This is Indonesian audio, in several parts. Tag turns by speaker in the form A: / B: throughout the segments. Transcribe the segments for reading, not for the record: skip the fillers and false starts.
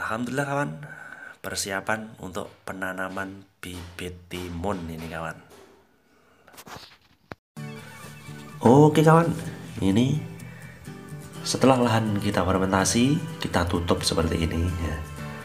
A: Alhamdulillah kawan, persiapan untuk penanaman bibit timun ini kawan. Oke kawan, ini setelah lahan kita fermentasi, kita tutup seperti ini ya.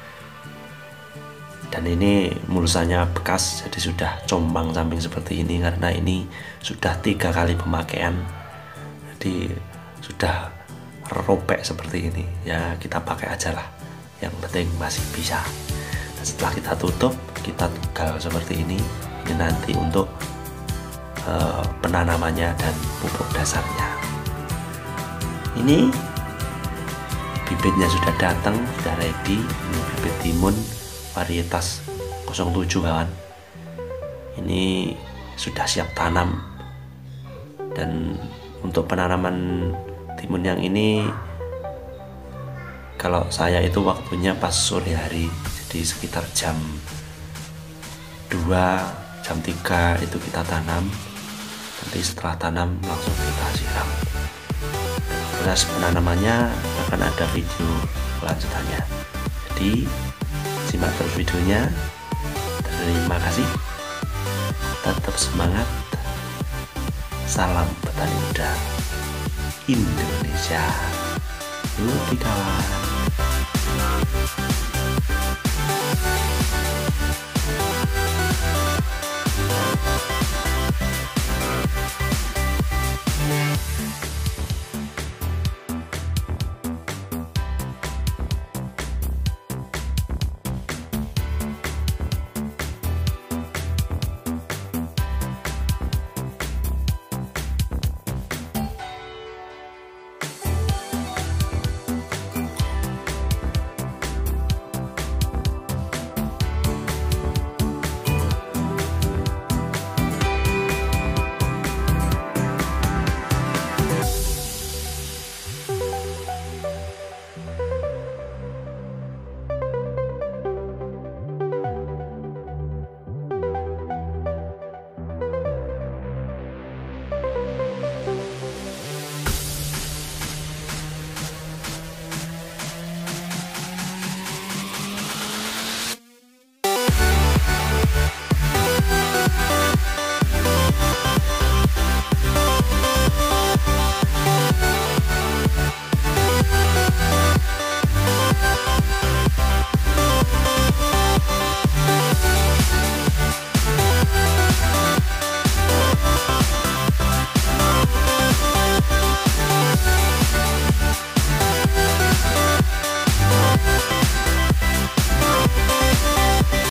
A: Dan ini mulsanya bekas, jadi sudah combang samping seperti ini karena ini sudah 3 kali pemakaian, jadi sudah robek seperti ini ya. Kita pakai aja lah, yang penting masih bisa. Dan setelah kita tutup, kita tegal seperti ini nanti untuk penanamannya dan pupuk dasarnya. Ini bibitnya sudah datang, sudah ready. Ini bibit timun varietas 07 kawan. Ini sudah siap tanam. Dan untuk penanaman timun yang ini, kalau saya itu waktunya pas sore hari, jadi sekitar jam 2, jam 3 itu kita tanam. Nanti setelah tanam langsung kita siram. Proses penanamannya akan ada video kelanjutannya, jadi simak terus videonya. Terima kasih, tetap semangat, salam petani muda Indonesia. Oke kawan.